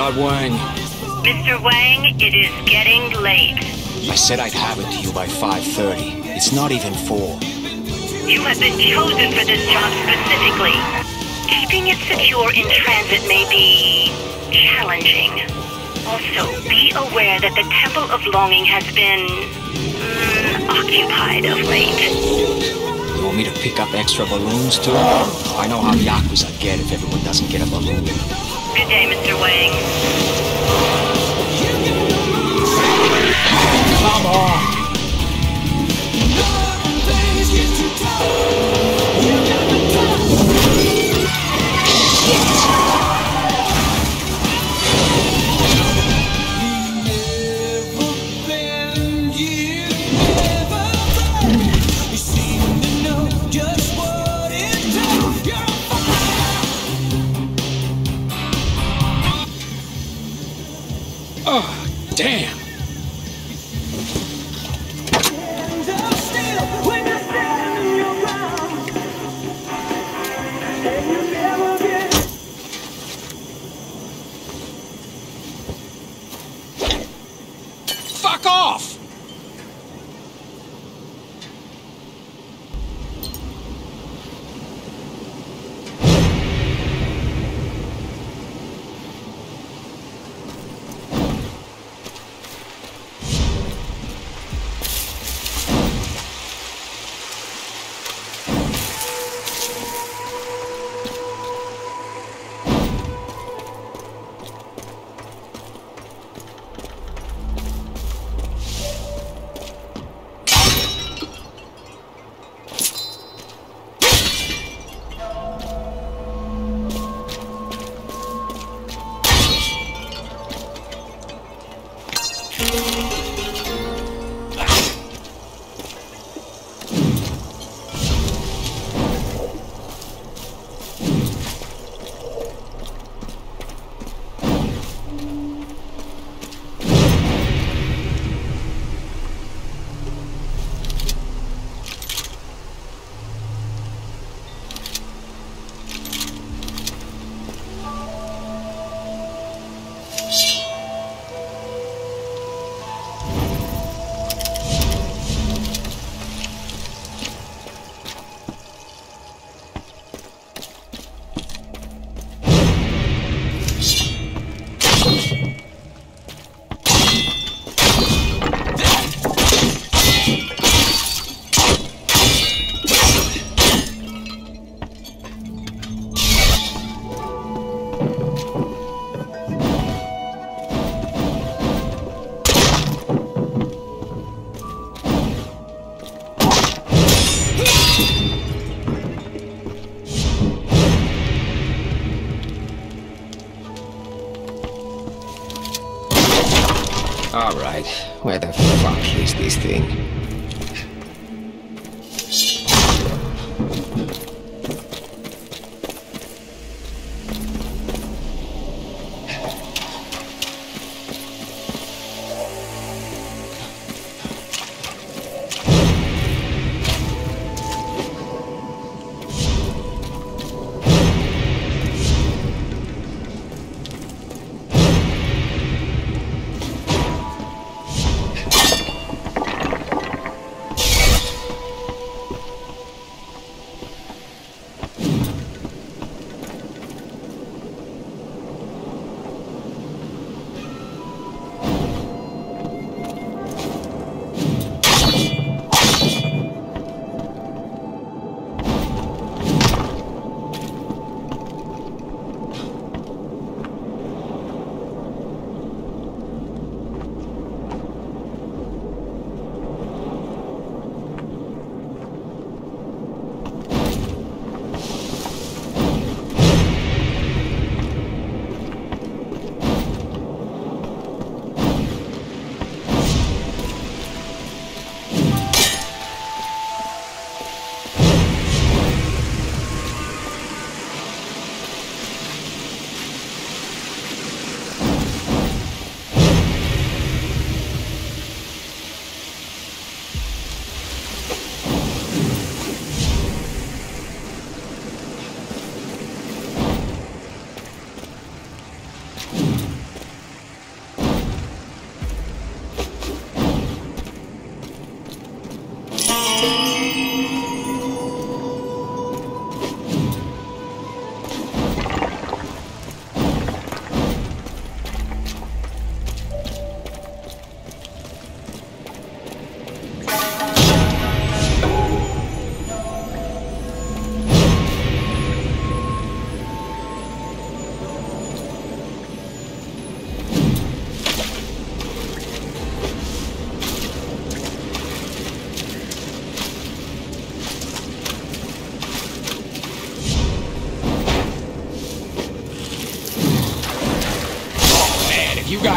about, Wang? Mr. Wang, it is getting late. I said I'd have it to you by 5:30. It's not even 4. You have been chosen for this job specifically. Keeping it secure in transit may be challenging. Also, be aware that the Temple of Longing has been occupied of late. You want me to pick up extra balloons too? I know how Yakuza get if everyone doesn't get a balloon. Good day, Mr. Wang. Come on! Oh, damn! Fuck off! Alright, where the fuck is this thing?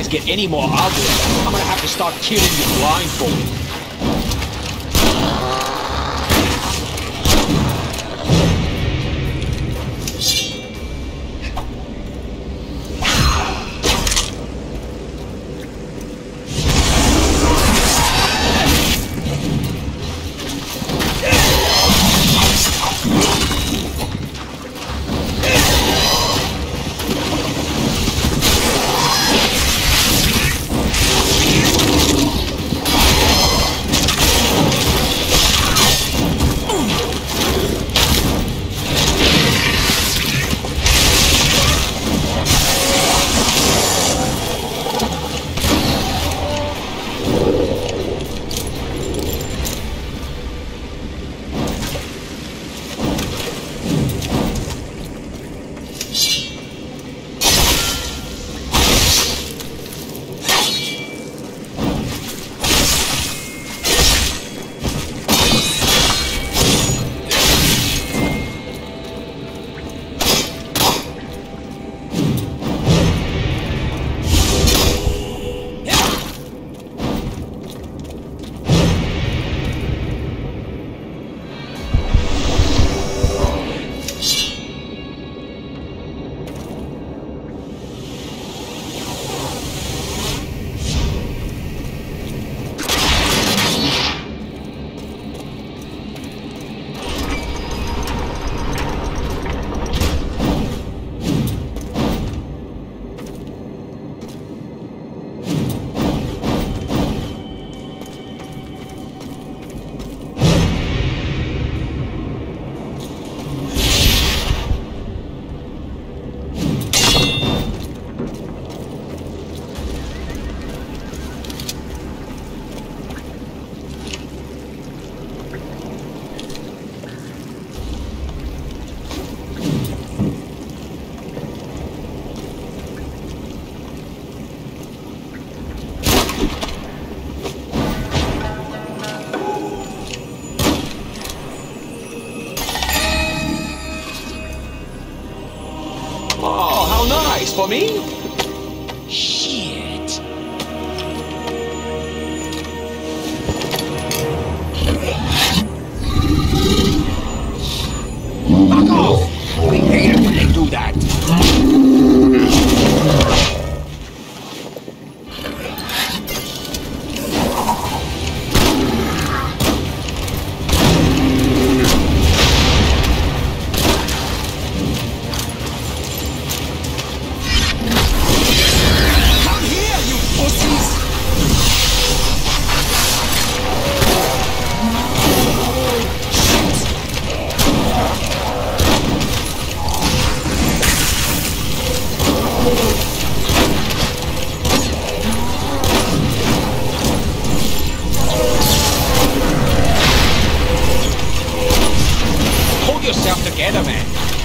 guys get any more ugly, I'm gonna have to start killing you blindfolded. For me? Shit. Fuck off! I hate it when they do that. Yourself together, man.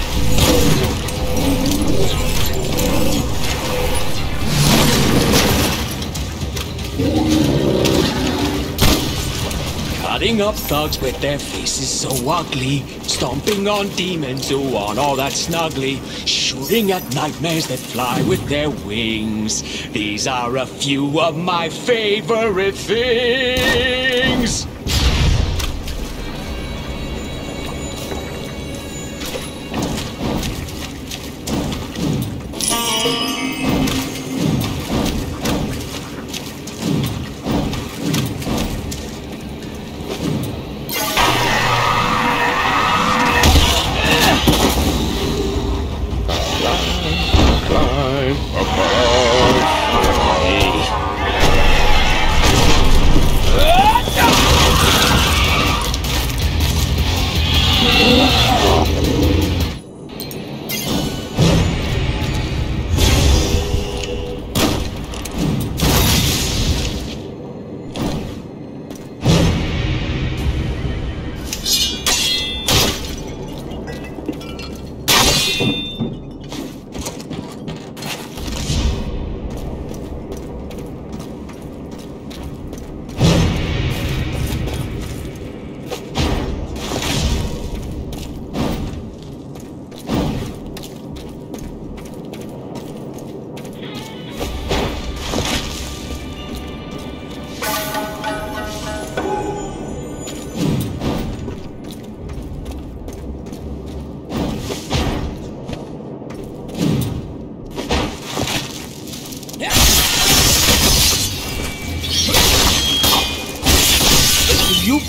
Cutting up thugs with their faces so ugly, stomping on demons who aren't all that snuggly, shooting at nightmares that fly with their wings. These are a few of my favorite things.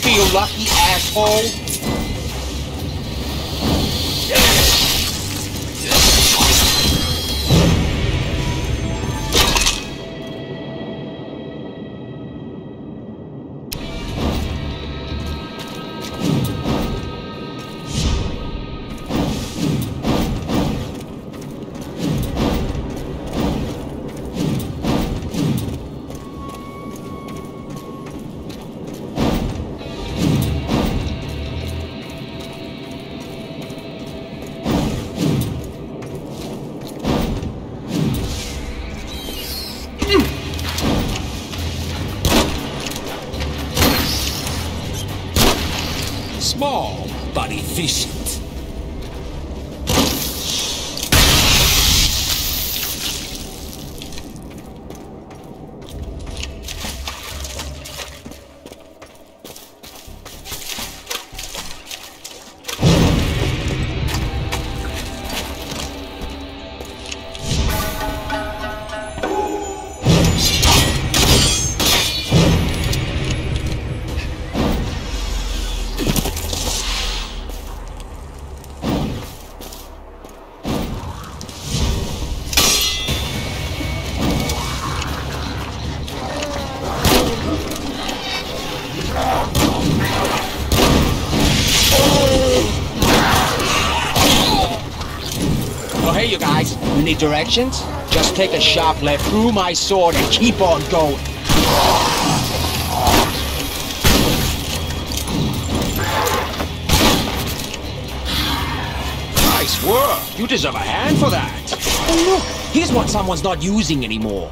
feel lucky, asshole? Small, but efficient. Hey, you guys, you need directions? Just take a sharp left through my sword and keep on going. Nice work. You deserve a hand for that. Oh, look, here's what someone's not using anymore.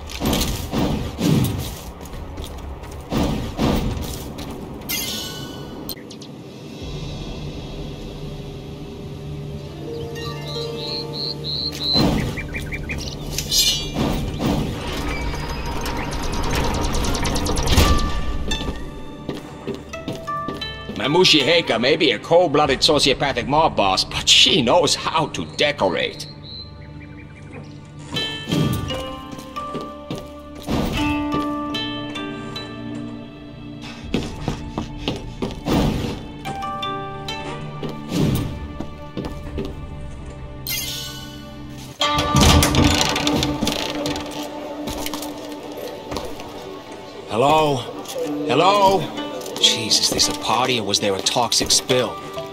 Mamushi Heika may be a cold-blooded sociopathic mob boss, but she knows how to decorate. Hello? Hello? Jesus, is this a party or was there a toxic spill?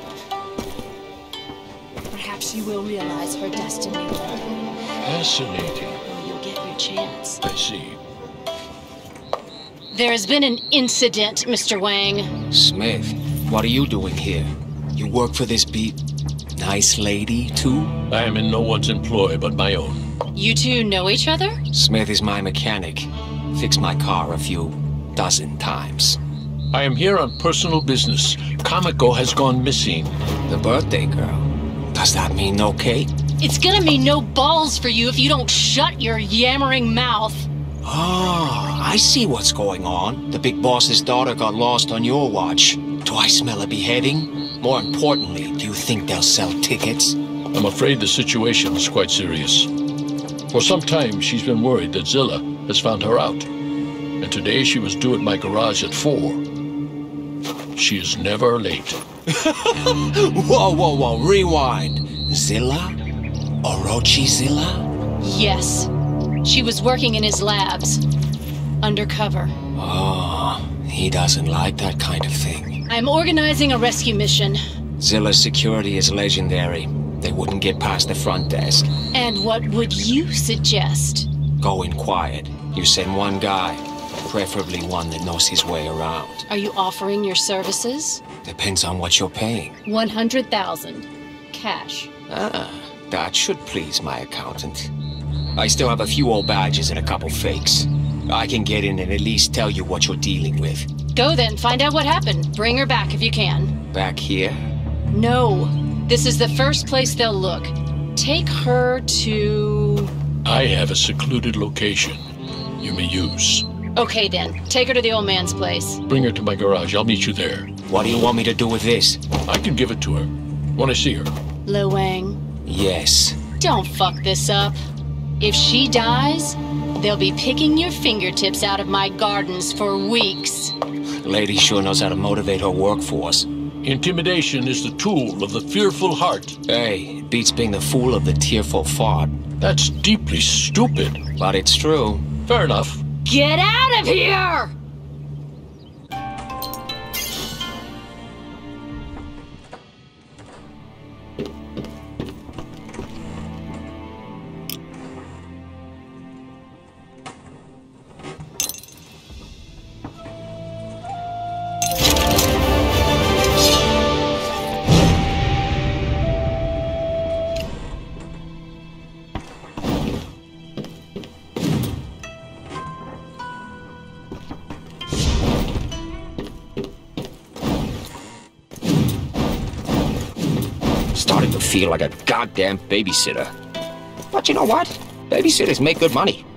Perhaps you will realize her destiny. Fascinating. Or you'll get your chance. I see. There has been an incident, Mr. Wang. Smith, what are you doing here? You work for this nice lady, too? I am in no one's employ but my own. You two know each other? Smith is my mechanic. Fixed my car a few dozen times. I am here on personal business. Kamiko has gone missing. The birthday girl. Does that mean no cake? It's gonna mean no balls for you if you don't shut your yammering mouth. Ah, I see what's going on. The big boss's daughter got lost on your watch. Do I smell a beheading? More importantly, do you think they'll sell tickets? I'm afraid the situation is quite serious. For some time, she's been worried that Zilla has found her out. And today she was due at my garage at 4. She is never late. Whoa, rewind. Zilla? Orochi Zilla? Yes. She was working in his labs. Undercover. Oh, he doesn't like that kind of thing. I'm organizing a rescue mission. Zilla's security is legendary. They wouldn't get past the front desk. And what would you suggest? Go in quiet. You send one guy. Preferably one that knows his way around. Are you offering your services? Depends on what you're paying. 100,000. Cash. Ah, that should please my accountant. I still have a few old badges and a couple fakes. I can get in and at least tell you what you're dealing with. Go then, find out what happened. Bring her back if you can. Back here? No. This is the first place they'll look. Take her to... I have a secluded location you may use. Okay then, take her to the old man's place. Bring her to my garage. I'll meet you there. What do you want me to do with this? I can give it to her when I see her. Lo Wang, Yes. don't fuck this up. If she dies, they'll be picking your fingertips out of my gardens for weeks. Lady sure knows how to motivate her workforce. Intimidation is the tool of the fearful heart. Hey, it beats being the fool of the tearful fart. That's deeply stupid. But it's true. Fair enough. Get out of here! Starting to feel like a goddamn babysitter. But you know what? Babysitters make good money.